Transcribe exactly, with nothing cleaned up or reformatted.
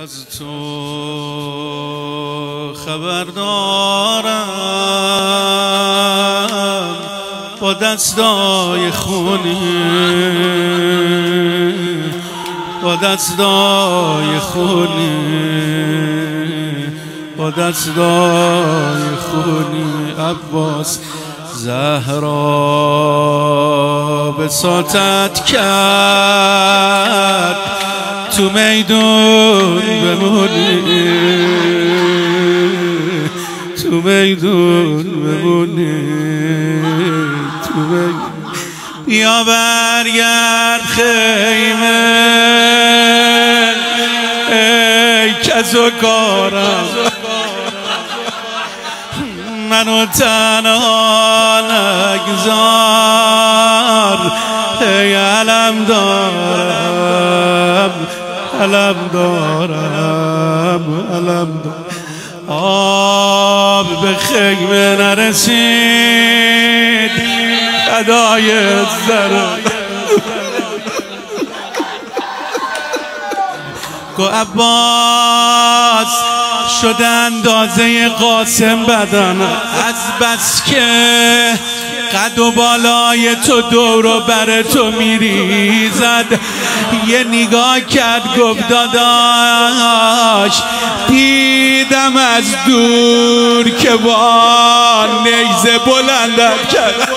از تو خبر دارم با دستای خونی با دستای خونی با دستای خونی عباس زهرا بساطت کرد تو میدون بمونی تو میدون بمونی تو میدون بیا برگرد خیمه ای کز و کارم منو تنها نگذار ای علم دارم علم دارم علم دارم آب به خیمه نرسید فدای زره گو عباس شده اندازه قاسم بدن از بس که قد و بالای تو دور و بر تو میریزد یه نگاه کرد گفت داداش دیدم از دور که با نیزه بلندت کرد